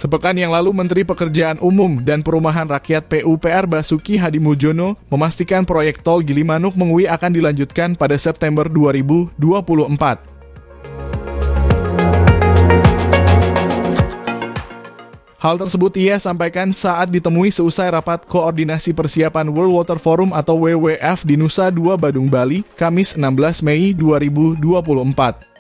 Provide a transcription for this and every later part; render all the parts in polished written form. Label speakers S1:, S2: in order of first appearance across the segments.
S1: Sepekan yang lalu, Menteri Pekerjaan Umum dan Perumahan Rakyat PUPR Basuki Hadimuljono memastikan proyek tol Gilimanuk-Mengui akan dilanjutkan pada September 2024. Hal tersebut ia sampaikan saat ditemui seusai rapat koordinasi persiapan World Water Forum atau WWF di Nusa Dua Badung, Bali, Kamis 16 Mei 2024.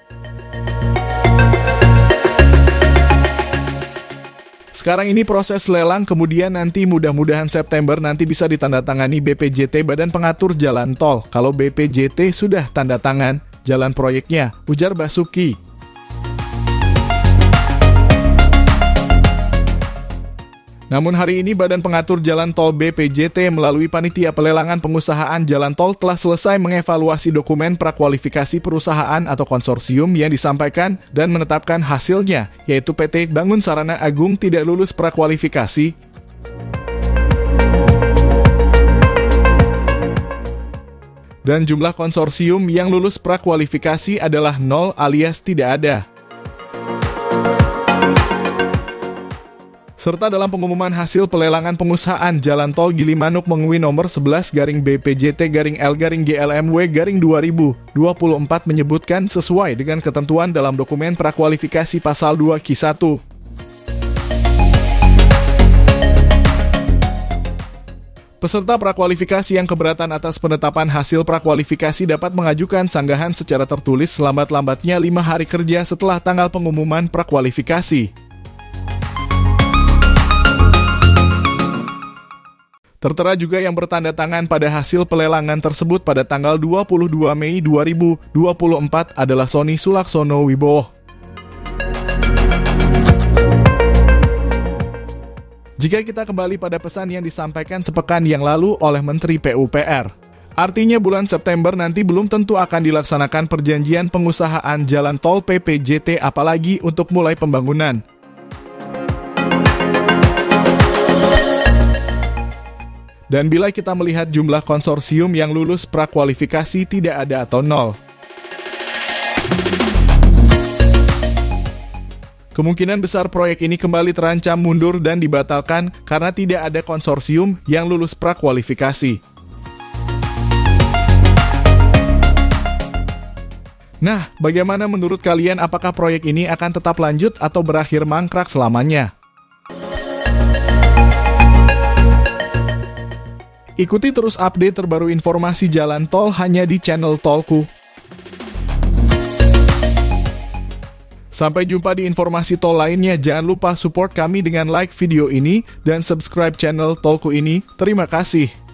S1: Sekarang ini proses lelang, kemudian nanti mudah-mudahan September nanti bisa ditandatangani BPJT Badan Pengatur Jalan Tol. Kalau BPJT sudah tanda tangan jalan proyeknya, ujar Basuki. Namun hari ini Badan Pengatur Jalan Tol BPJT melalui Panitia Pelelangan Pengusahaan Jalan Tol telah selesai mengevaluasi dokumen prakualifikasi perusahaan atau konsorsium yang disampaikan dan menetapkan hasilnya, yaitu PT Bangun Sarana Agung tidak lulus prakualifikasi. Dan jumlah konsorsium yang lulus prakualifikasi adalah 0 alias tidak ada. Serta dalam pengumuman hasil pelelangan pengusahaan Jalan Tol Gilimanuk-Mengui nomor 11-BPJT-L-GLMW-2024 menyebutkan sesuai dengan ketentuan dalam dokumen prakualifikasi pasal 2 Q1. Peserta prakualifikasi yang keberatan atas penetapan hasil prakualifikasi dapat mengajukan sanggahan secara tertulis selambat-lambatnya 5 hari kerja setelah tanggal pengumuman prakualifikasi. Tertera juga yang bertanda tangan pada hasil pelelangan tersebut pada tanggal 22 Mei 2024 adalah Sony Sulaksono Wibowo. Jika kita kembali pada pesan yang disampaikan sepekan yang lalu oleh Menteri PUPR, artinya bulan September nanti belum tentu akan dilaksanakan perjanjian pengusahaan jalan tol PPJT apalagi untuk mulai pembangunan. Dan bila kita melihat jumlah konsorsium yang lulus prakualifikasi tidak ada atau 0. Kemungkinan besar proyek ini kembali terancam mundur dan dibatalkan karena tidak ada konsorsium yang lulus prakualifikasi. Nah, bagaimana menurut kalian, apakah proyek ini akan tetap lanjut atau berakhir mangkrak selamanya? Ikuti terus update terbaru informasi jalan tol hanya di channel Tolku. Sampai jumpa di informasi tol lainnya. Jangan lupa support kami dengan like video ini dan subscribe channel Tolku ini. Terima kasih.